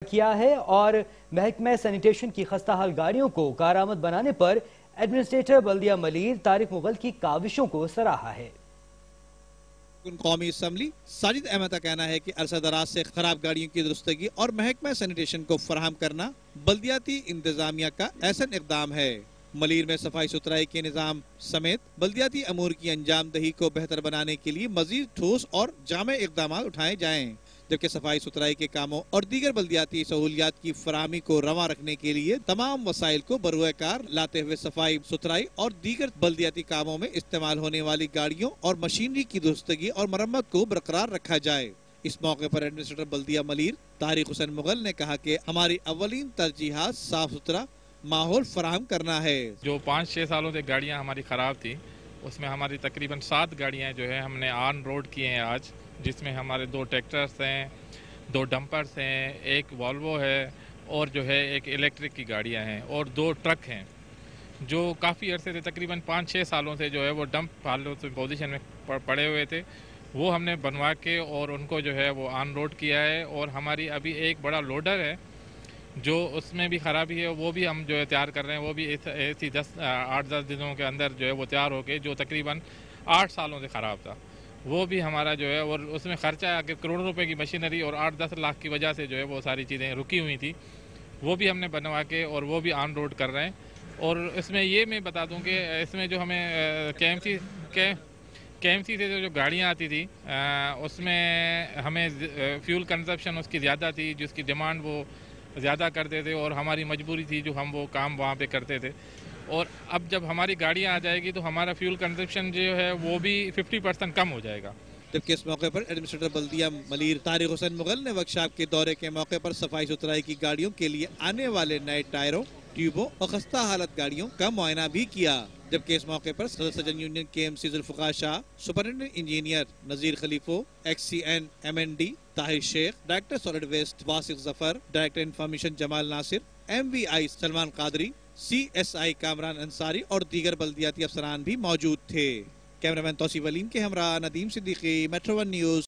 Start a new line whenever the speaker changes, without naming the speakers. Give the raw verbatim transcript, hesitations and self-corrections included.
किया है और महकमा सैनिटेशन की खस्ताहाल गाड़ियों को कारआमद बनाने पर एडमिनिस्ट्रेटर बल्दिया मलीर तारिक मुगल की काविशों को सराहा है।
कौमी असम्बली साजिद अहमद का कहना है कि अरसा दराज से खराब गाड़ियों की दुरुस्तगी और महकमा सैनिटेशन को फराहम करना बल्दियाती इंतजामिया का ऐसा इकदाम है। मलीर में सफाई सुथराई के निजाम समेत बल्दियाती अमूर की अंजाम दही को बेहतर बनाने के लिए मजीद ठोस और जामे इकदाम उठाए जाएं, जबकि सफाई सुथराई के कामों और दीगर बल्दियाती सहूलियात की फराहमी को रवा रखने के लिए तमाम वसाइल को बरूएकार लाते हुए सफाई सुथराई और दीगर बल्दियाती कामों में इस्तेमाल होने वाली गाड़ियों और मशीनरी की दुरुस्तगी और मरम्मत को बरकरार रखा जाए। इस मौके पर एडमिनिस्ट्रेटर बल्दिया मलीर तारिक हुसैन मुगल ने कहा कि हमारी अव्वलीन तरजीहात साफ सुथरा माहौल फराहम करना है।
जो पाँच छः सालों से गाड़ियाँ हमारी खराब थी, उसमें हमारी तकरीबन सात गाड़ियाँ जो है हमने ऑन रोड किए हैं आज, जिसमें हमारे दो ट्रैक्टर्स हैं, दो डंपर्स हैं, एक वॉल्वो है और जो है एक इलेक्ट्रिक की गाड़ियां हैं और दो ट्रक हैं, जो काफ़ी अरसे से तकरीबन पाँच छः सालों से जो है वो डंप हाल पोजीशन में पड़े हुए थे। वो हमने बनवा के और उनको जो है वो ऑन रोड किया है। और हमारी अभी एक बड़ा लोडर है जो उसमें भी ख़राबी है, वो भी हम जो है तैयार कर रहे हैं। वो भी ऐसी दस आठ दस दिनों के अंदर जो है वो तैयार होके, जो तकरीबन आठ सालों से ख़राब था, वो भी हमारा जो है, और उसमें खर्चा आगे करोड़ों रुपए की मशीनरी और आठ दस लाख की वजह से जो है वो सारी चीज़ें रुकी हुई थी, वो भी हमने बनवा के और वो भी ऑन रोड कर रहे हैं। और इसमें ये मैं बता दूं कि इसमें जो हमें के एम सी के के एम सी से जो गाड़ियाँ आती थी आ, उसमें हमें फ्यूल कंजप्शन उसकी ज़्यादा थी, जिसकी डिमांड वो ज़्यादा करते थे और हमारी मजबूरी थी जो हम वो काम वहाँ पे करते थे। और अब जब हमारी गाड़ियाँ आ जाएगी तो हमारा फ्यूल कंजप्शन जो है वो भी पचास परसेंट कम हो जाएगा।
जबकि इस मौके पर एडमिनिस्ट्रेटर बल्दिया मलीर तारिक हुसैन मुगल ने वर्कशॉप के दौरे के मौके पर सफाई सुथराई की गाड़ियों के लिए आने वाले नए टायरों, ट्यूबों और खस्ता हालत गाड़ियों का मुआयना भी किया। जबकि इस मौके पर सदर सजन यूनियन के M C Zulfiqar Shah, superintendent engineer Nazir Khalifo, X C N M N D Tahir Shaikh, director solid waste Wasiq Zafar, director information Jamal Nasir, M V I Salman Qadri, C S I Kamran Ansari और दीगर बल्दियाती अफसरान भी मौजूद थे। कैमरामैन तौसीफ अलीम के हमरा Nadeem Siddiqui, metro one news.